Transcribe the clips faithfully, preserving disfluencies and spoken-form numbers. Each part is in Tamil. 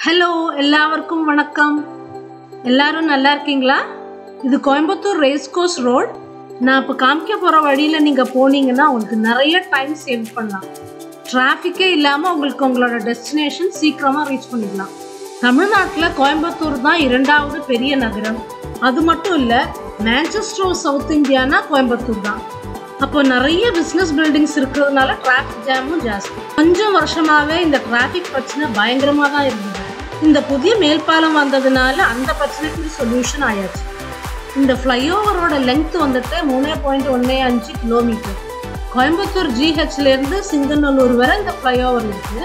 Hello, எல்லாருக்கும் வணக்கம். எல்லாரும் நல்லா இருக்கீங்களா? இது கோயம்புத்தூர் ரேஸ் கோர்ஸ் ரோட். நான் இப்ப காமிக்க போற வழியில நீங்க போனீங்கன்னா உங்களுக்கு நிறைய டைம் சேவ் பண்ணலாம். டிராஃபிக்கே இல்லாம உங்களுக்கு உங்களோட டெஸ்டினேஷன் சீக்கிரமா ரீச் பண்ணிடலாம். தமிழ்நாட்டுல கோயம்புத்தூர் தான் இரண்டாவது பெரிய நகரம். அது மட்டும் இல்ல, மான்செஸ்டர் சவுத் இந்தியானா கோயம்புத்தூர் தான். அப்போ நிறைய பிஸ்னஸ் பில்டிங்ஸ் இருக்கிறதுனால டிராஃபிக் ஜாமும் ஜாஸ்தி. கொஞ்சம் வருஷமாவே இந்த டிராஃபிக் பிரச்சனை பயங்கரமாக தான் இருந்தது. இந்த புதிய மேல்பாலம் வந்ததுனால அந்த பிரச்சனைக்கு சொல்யூஷன் ஆயாச்சு. இந்த ஃப்ளைஓவரோட லெங்த் வந்துட்டு மூணு பாயிண்ட் ஒன்று அஞ்சு கிலோமீட்டர். கோயம்புத்தூர் ஜிஹெச்லேருந்து சிங்கநல்லூர் வரை இந்த ஃப்ளைஓவர் இருக்கு.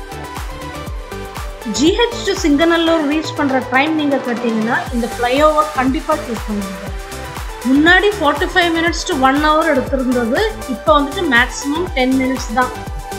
ஜிஹெச் டு சிங்கநல்லூர் ரீச் பண்ணுற டைம் நீங்கள் கட்டிங்கன்னா இந்த ஃப்ளைஓவர் கண்டிப்பாக சூஸ் பண்ணுவீங்க. முன்னாடி forty five minutes to one hour எடுத்திருந்தது, இப்போ வந்துட்டு மேக்ஸிமம் டென் மினிட்ஸ் தான்.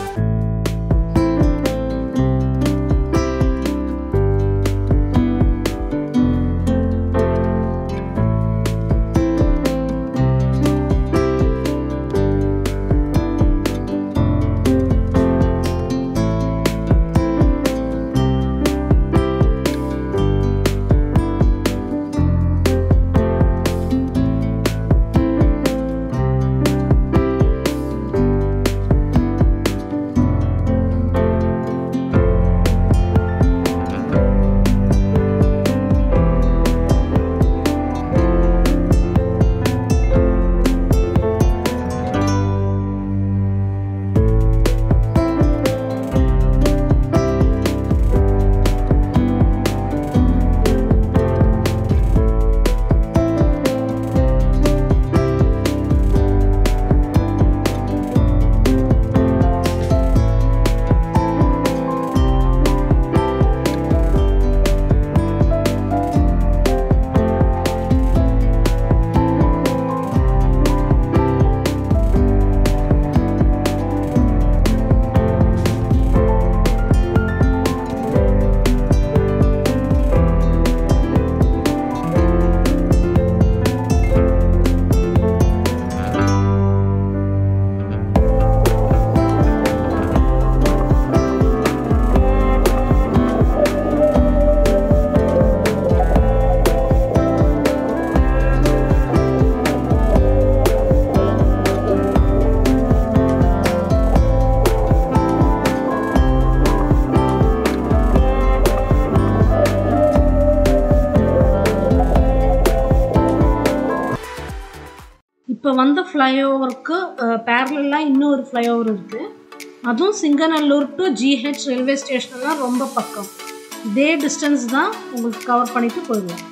இப்போ வந்த ஃப்ளைஓவருக்கு பேரலாக இன்னொரு ஃப்ளைஓவர் இருக்குது. அதுவும் சிங்கநல்லூர் டு ஜிஹெச் ரயில்வே ஸ்டேஷன்லாம் ரொம்ப பக்கம். இதே டிஸ்டன்ஸ் தான் உங்களுக்கு கவர் பண்ணிட்டு போயிடுவோம்.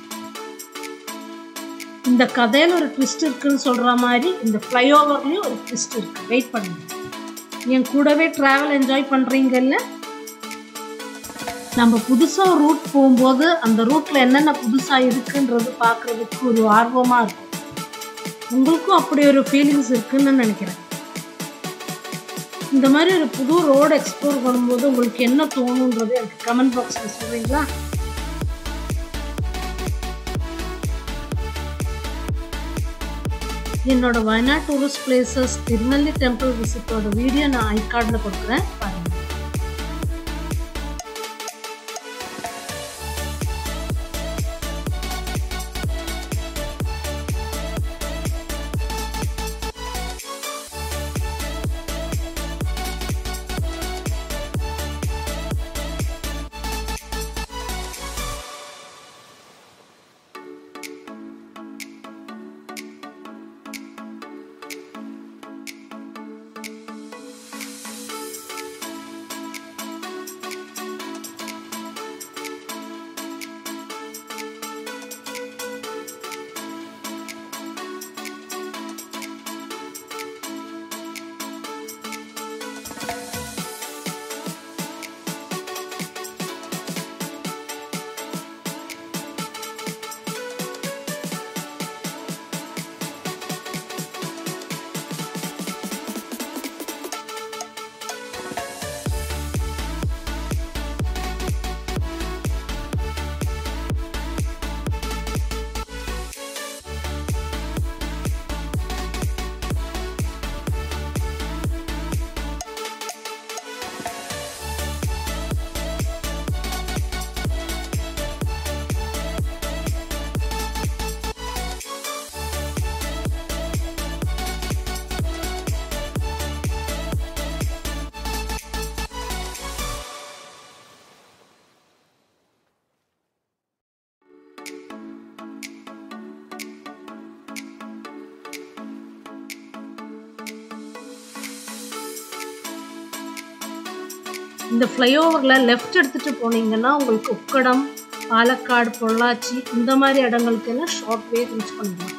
இந்த கதையில் ஒரு ட்விஸ்ட் இருக்குன்னு சொல்கிற மாதிரி இந்த ஃப்ளைஓவர்லேயும் ஒரு ட்விஸ்ட் இருக்குது. வெயிட் பண்ணுங்க. என் கூடவே ட்ராவல் என்ஜாய் பண்ணுறீங்கல்ல? நம்ம புதுசாக ரூட் போகும்போது அந்த ரூட்டில் என்னென்ன புதுசாக இருக்குன்றது பார்க்குறதுக்கு ஒரு ஆர்வமாக இருக்கும். உங்களுக்கும் அப்படி ஒரு ஃபீலிங்ஸ் இருக்குன்னு நினைக்கிறேன். இந்த மாதிரி ஒரு புது ரோடு எக்ஸ்ப்ளோர் பண்ணும்போது உங்களுக்கு என்ன தோணுன்றது எனக்கு கமெண்ட் பாக்ஸில் சொல்கிறீங்களா? என்னோட Wayanad tourist places Thirunelli temple விசிட்டோட வீடியோ நான் ஐ கார்டில் கொடுக்குறேன், பாருங்கள். இந்த ஃப்ளைஓவரில் லெஃப்ட் எடுத்துகிட்டு போனீங்கன்னா உங்களுக்கு உக்கடம், பாலக்காடு, பொள்ளாச்சி இந்த மாதிரி இடங்களுக்கு எல்லாம் ஷார்ட் வே ரீச் பண்ணிடலாம்.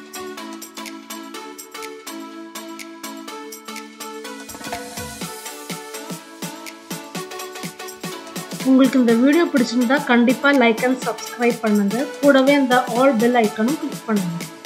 உங்களுக்கு இந்த வீடியோ பிடிச்சிருந்தா கண்டிப்பாக லைக் அண்ட் சப்ஸ்கிரைப் பண்ணுங்கள். கூடவே இந்த ஆல் பெல் ஐக்கனும் கிளிக் பண்ணுங்கள்.